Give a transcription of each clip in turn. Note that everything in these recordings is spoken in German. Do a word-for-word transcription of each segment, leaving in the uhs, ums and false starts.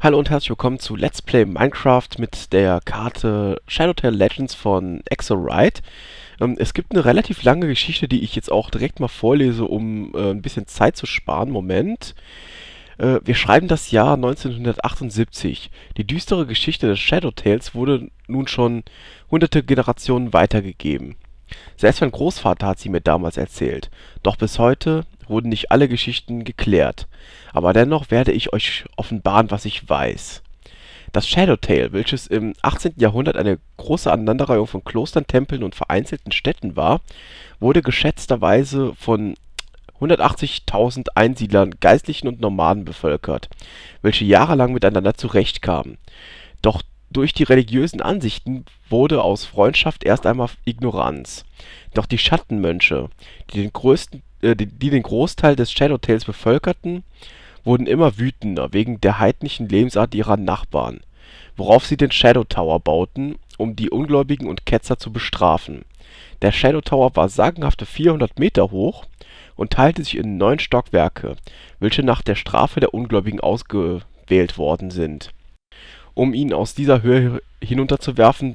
Hallo und herzlich willkommen zu Let's Play Minecraft mit der Karte Shadowtale Legends von Exorite. Ähm, es gibt eine relativ lange Geschichte, die ich jetzt auch direkt mal vorlese, um äh, ein bisschen Zeit zu sparen. Moment. Äh, wir schreiben das Jahr neunzehnhundertachtundsiebzig. Die düstere Geschichte des Shadowtales wurde nun schon hunderte Generationen weitergegeben. Selbst mein Großvater hat sie mir damals erzählt. Doch bis heute wurden nicht alle Geschichten geklärt. Aber dennoch werde ich euch offenbaren, was ich weiß. Das Shadowtale, welches im achtzehnten Jahrhundert eine große Aneinanderreihung von Klostern, Tempeln und vereinzelten Städten war, wurde geschätzterweise von hundertachtzigtausend Einsiedlern, Geistlichen und Nomaden bevölkert, welche jahrelang miteinander zurechtkamen. Doch durch die religiösen Ansichten wurde aus Freundschaft erst einmal Ignoranz. Doch die Schattenmönche, die den größten, äh, die, die den Großteil des Shadowtales bevölkerten, wurden immer wütender wegen der heidnischen Lebensart ihrer Nachbarn, worauf sie den Shadow Tower bauten, um die Ungläubigen und Ketzer zu bestrafen. Der Shadow Tower war sagenhafte vierhundert Meter hoch und teilte sich in neun Stockwerke, welche nach der Strafe der Ungläubigen ausgewählt worden sind, um ihn aus dieser Höhe hinunterzuwerfen.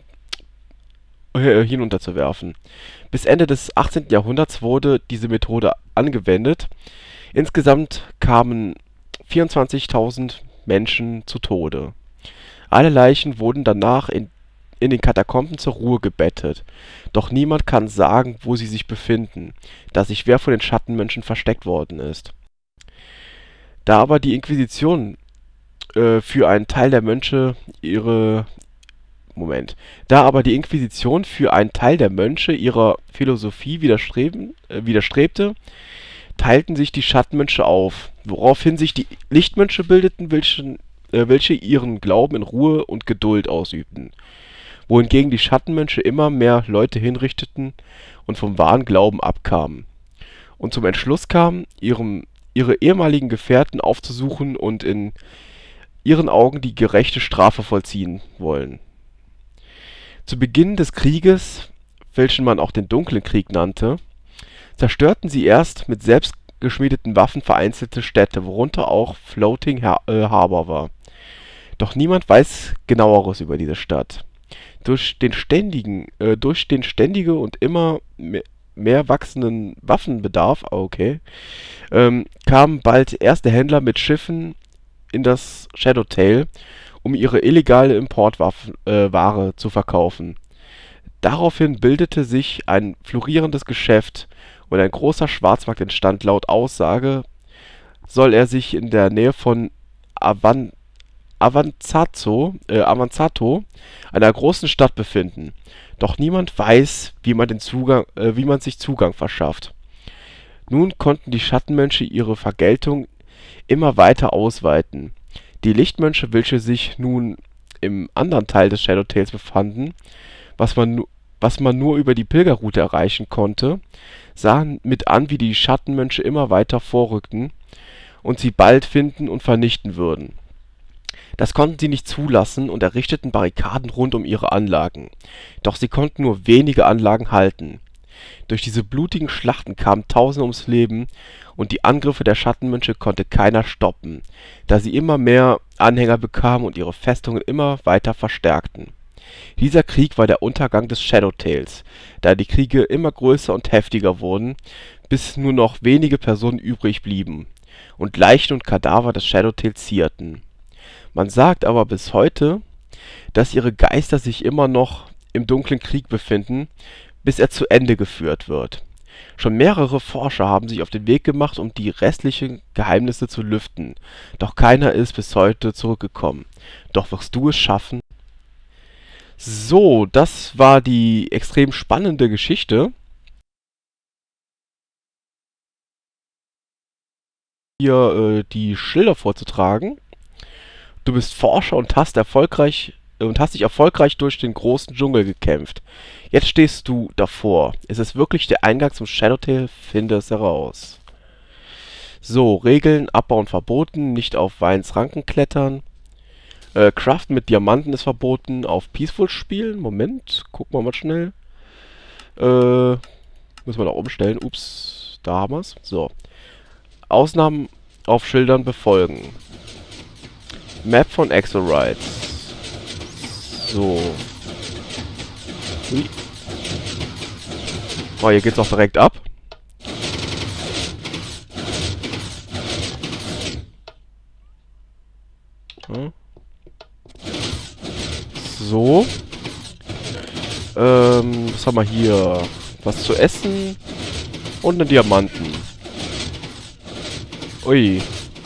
Äh, hinunterzuwerfen. Bis Ende des achtzehnten Jahrhunderts wurde diese Methode angewendet. Insgesamt kamen vierundzwanzigtausend Menschen zu Tode. Alle Leichen wurden danach in, in den Katakomben zur Ruhe gebettet. Doch niemand kann sagen, wo sie sich befinden, da sich wer von den Schattenmenschen versteckt worden ist. Da aber die Inquisition äh, für einen Teil der Mönche ihre Moment. Da aber die Inquisition für einen Teil der Mönche ihrer Philosophie widerstreben, äh, widerstrebte, teilten sich die Schattenmönche auf, woraufhin sich die Lichtmönche bildeten, welchen, äh, welche ihren Glauben in Ruhe und Geduld ausübten, wohingegen die Schattenmönche immer mehr Leute hinrichteten und vom wahren Glauben abkamen und zum Entschluss kamen, ihrem, ihre ehemaligen Gefährten aufzusuchen und in ihren Augen die gerechte Strafe vollziehen wollen. Zu Beginn des Krieges, welchen man auch den Dunklen Krieg nannte, zerstörten sie erst mit selbstgeschmiedeten Waffen vereinzelte Städte, worunter auch Floating Har äh, Harbor war. Doch niemand weiß Genaueres über diese Stadt. Durch den ständigen, äh, durch den ständige und immer mehr, mehr wachsenden Waffenbedarf, okay, ähm, kamen bald erste Händler mit Schiffen in das Shadowtale, um ihre illegale Importware äh, zu verkaufen. Daraufhin bildete sich ein florierendes Geschäft und ein großer Schwarzmarkt entstand. Laut Aussage soll er sich in der Nähe von Avan Avanzazo, äh, Avanzato, einer großen Stadt, befinden. Doch niemand weiß, wie man, den Zugang, äh, wie man sich Zugang verschafft. Nun konnten die Schattenmönche ihre Vergeltung immer weiter ausweiten. Die Lichtmönche, welche sich nun im anderen Teil des Shadowtales befanden, was man, was man nur über die Pilgerroute erreichen konnte, sahen mit an, wie die Schattenmönche immer weiter vorrückten und sie bald finden und vernichten würden. Das konnten sie nicht zulassen und errichteten Barrikaden rund um ihre Anlagen. Doch sie konnten nur wenige Anlagen halten. Durch diese blutigen Schlachten kamen Tausende ums Leben und die Angriffe der Schattenmönche konnte keiner stoppen, da sie immer mehr Anhänger bekamen und ihre Festungen immer weiter verstärkten. Dieser Krieg war der Untergang des Shadowtales, da die Kriege immer größer und heftiger wurden, bis nur noch wenige Personen übrig blieben und Leichen und Kadaver das Shadowtale zierten. Man sagt aber bis heute, dass ihre Geister sich immer noch im dunklen Krieg befinden, bis er zu Ende geführt wird. Schon mehrere Forscher haben sich auf den Weg gemacht, um die restlichen Geheimnisse zu lüften, doch keiner ist bis heute zurückgekommen. Doch wirst du es schaffen? So, das war die extrem spannende Geschichte. Hier äh, die Schilder vorzutragen. Du bist Forscher und hast erfolgreich und hast dich erfolgreich durch den großen Dschungel gekämpft. Jetzt stehst du davor. Ist es wirklich der Eingang zum Shadowtale? Finde es heraus. So, Regeln, Abbauen verboten, nicht auf Weins Ranken klettern. Äh, Craften mit Diamanten ist verboten, auf Peaceful spielen. Moment, gucken wir mal schnell. Äh, müssen wir noch umstellen. Ups, da haben wir es. So. Ausnahmen auf Schildern befolgen. Map von Exorite. So. Ui. Oh, hier geht's auch direkt ab. Hm. So. Ähm, was haben wir hier? Was zu essen und einen Diamanten. Ui.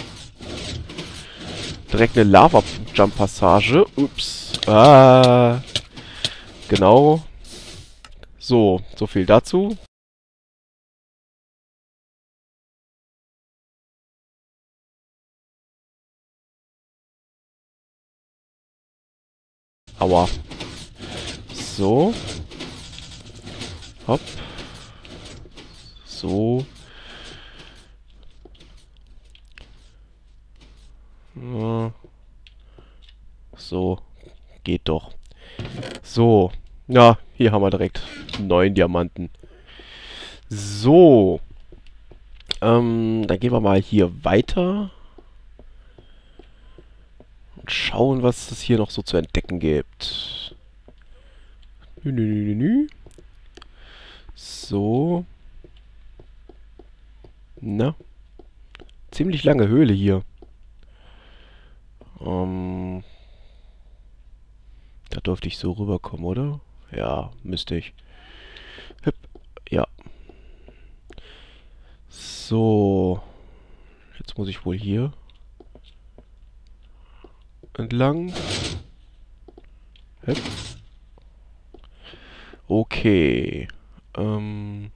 Direkt eine Lava-Jump-Passage. Ups. Ah. Genau. So, so viel dazu. Aua. So. Hopp. So. Ja. So. Geht doch. So. Ja, hier haben wir direkt neun Diamanten. So. Ähm, dann gehen wir mal hier weiter. Und schauen, was es hier noch so zu entdecken gibt. Nü, nü, nü, nü, nü. So. Na. Ziemlich lange Höhle hier. Ähm. Da dürfte ich so rüberkommen, oder? Ja, müsste ich. Hüpp. Ja. So. Jetzt muss ich wohl hier entlang. Hüpp. Okay. Ähm.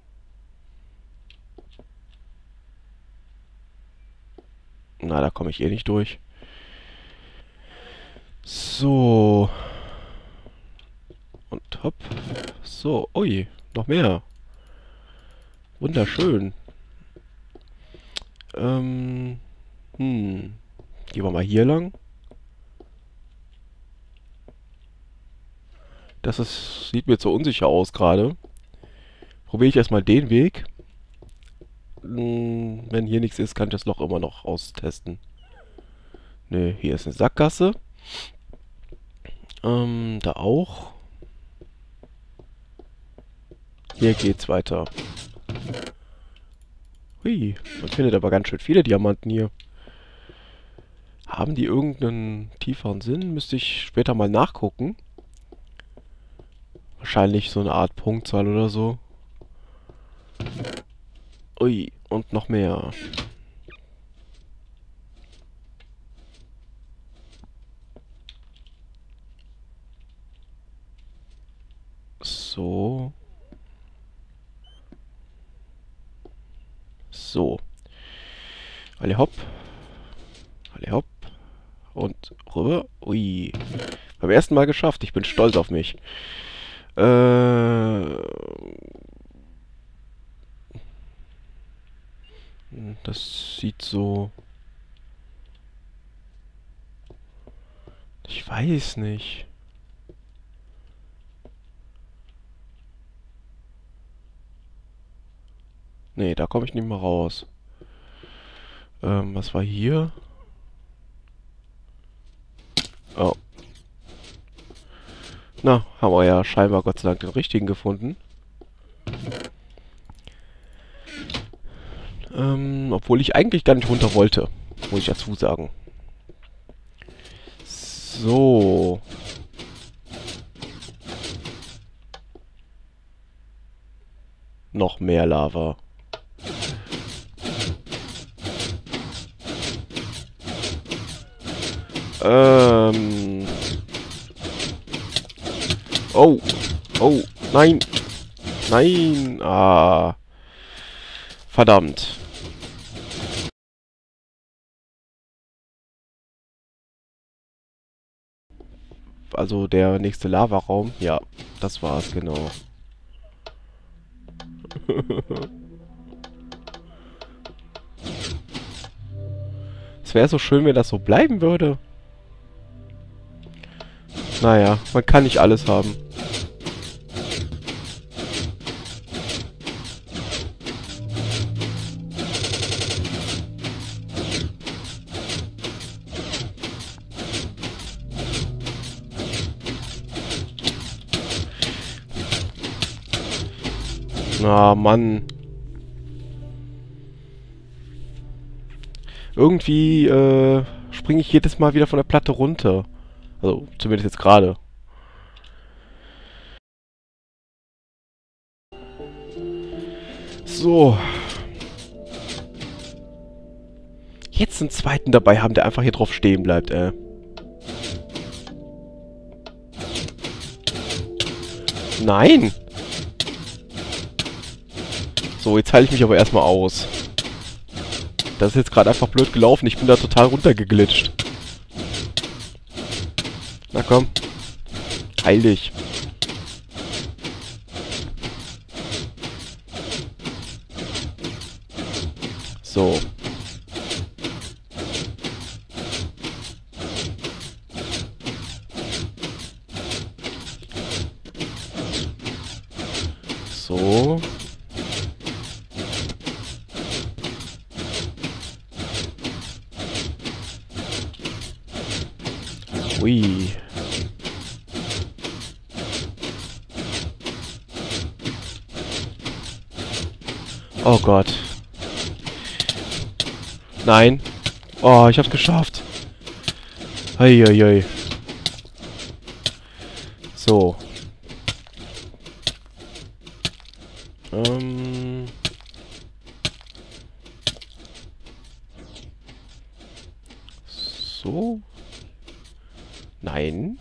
Na, da komme ich eh nicht durch. So. Und hopp. So. Ui. Noch mehr. Wunderschön. Ähm. Hm. Gehen wir mal hier lang. Das ist, sieht mir jetzt so unsicher aus gerade. Probiere ich erstmal den Weg. Hm, wenn hier nichts ist, kann ich das Loch immer noch austesten. Ne, hier ist eine Sackgasse. Ähm, da auch. Hier geht's weiter. Hui, man findet aber ganz schön viele Diamanten hier. Haben die irgendeinen tieferen Sinn? Müsste ich später mal nachgucken. Wahrscheinlich so eine Art Punktzahl oder so. Ui, und noch mehr. So. So. Alle hopp. Alle hopp. Und rüber. Ui. Beim ersten Mal geschafft. Ich bin stolz auf mich. Äh. Das sieht so... Ich weiß nicht. Nee, da komme ich nicht mehr raus. Ähm, was war hier? Oh. Na, haben wir ja scheinbar Gott sei Dank den richtigen gefunden. Ähm, obwohl ich eigentlich gar nicht runter wollte. Muss ich dazu sagen. So. Noch mehr Lava. Ähm. Oh. Oh. Nein. Nein. Ah. Verdammt. Also der nächste Lavaraum. Ja, das war's, genau. Es wäre so schön, wenn das so bleiben würde. Naja, man kann nicht alles haben. Ah, Mann. Irgendwie äh, springe ich jedes Mal wieder von der Platte runter. Also, zumindest jetzt gerade. So. Jetzt einen zweiten dabei haben, der einfach hier drauf stehen bleibt, ey. Nein! So, jetzt halte ich mich aber erstmal aus. Das ist jetzt gerade einfach blöd gelaufen. Ich bin da total runtergeglitscht. Na komm. Heil dich. So. So. Ui. Oh Gott. Nein. Oh, ich hab's geschafft. Eieiei. So. Ähm. So. Nein.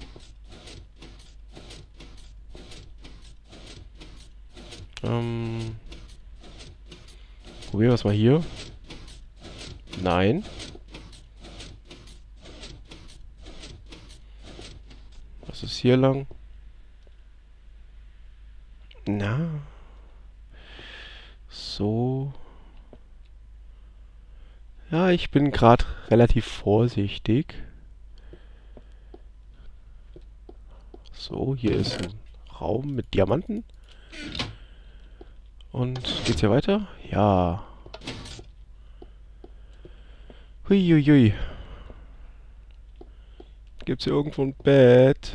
Ähm. Probieren wir es mal hier. Nein. Was ist hier lang? Na. So. Ja, ich bin gerade relativ vorsichtig. So, hier ist ein Raum mit Diamanten. Und geht's hier weiter? Ja. Huiuiui. Gibt's hier irgendwo ein Bett?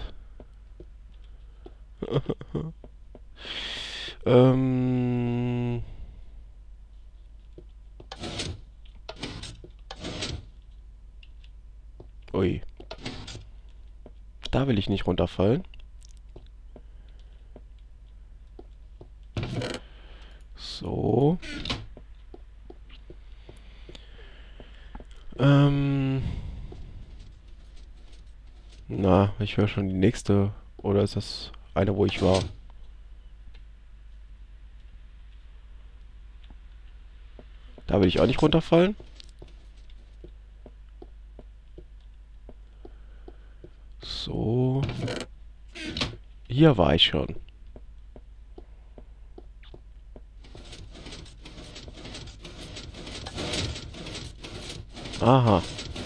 ähm... Ui. Da will ich nicht runterfallen. So. Ähm. Na, ich höre schon die nächste. Oder ist das eine, wo ich war? Da will ich auch nicht runterfallen. So. Hier war ich schon. Aha.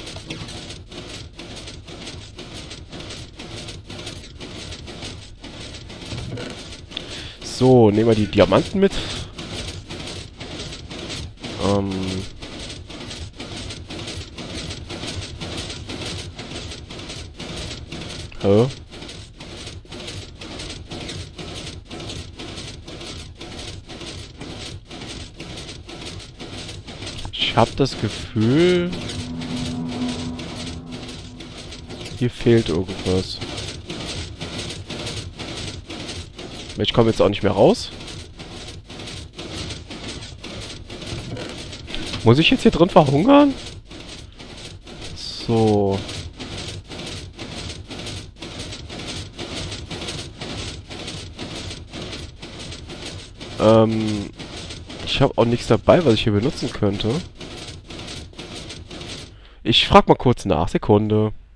So, nehmen wir die Diamanten mit. Ähm. Hä? Ich habe das Gefühl, hier fehlt irgendwas. Ich komme jetzt auch nicht mehr raus. Muss ich jetzt hier drin verhungern? So. Ähm, ich habe auch nichts dabei, was ich hier benutzen könnte. Ich frag mal kurz nach. Sekunde.